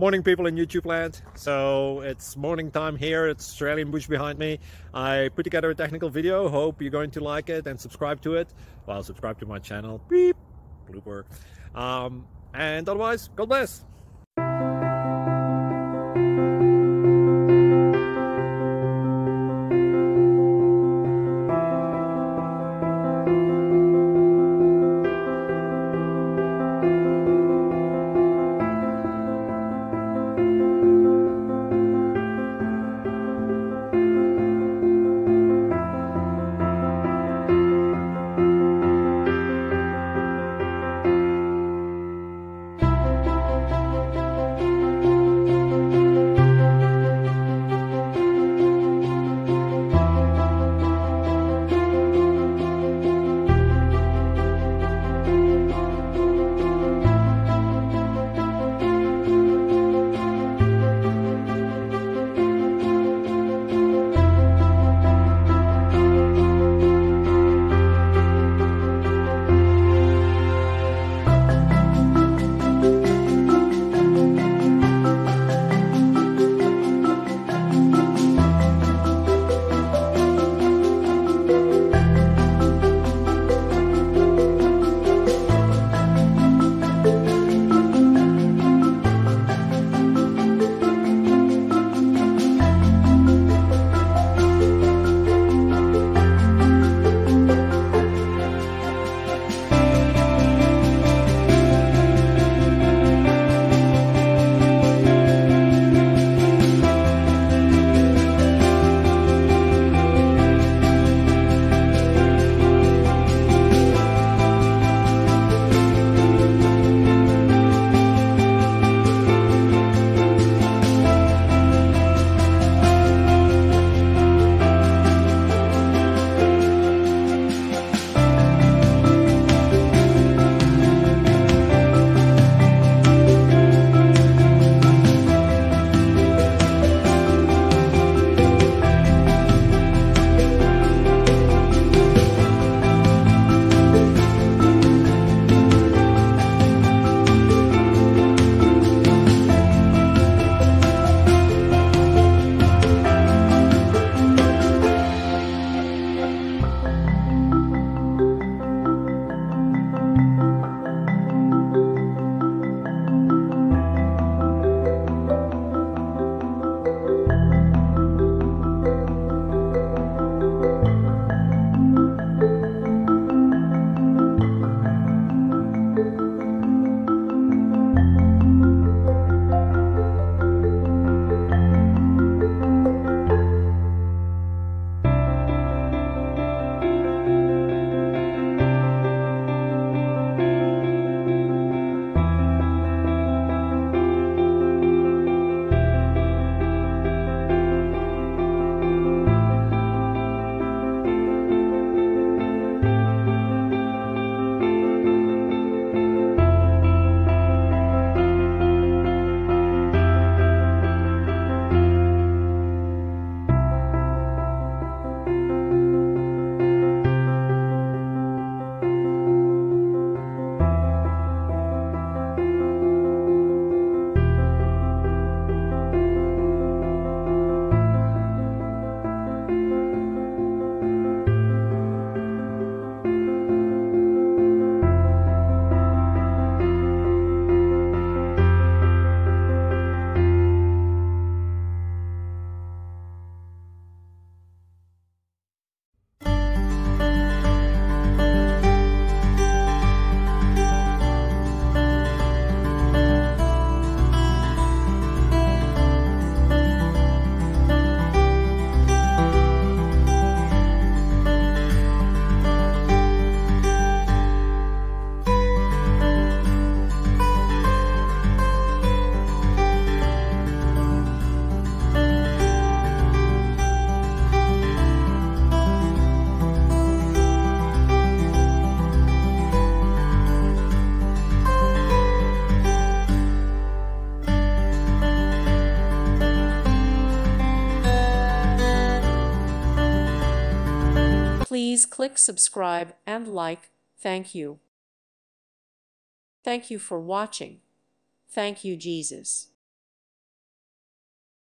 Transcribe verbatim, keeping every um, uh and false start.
Morning, people in YouTube land. So it's morning time here. It's Australian bush behind me. I put together a technical video. Hope you're going to like it and subscribe to it. Well, subscribe to my channel. Beep. Blooper. Um, and otherwise, God bless. Please click subscribe and like. Thank you. Thank you for watching. Thank you, Jesus.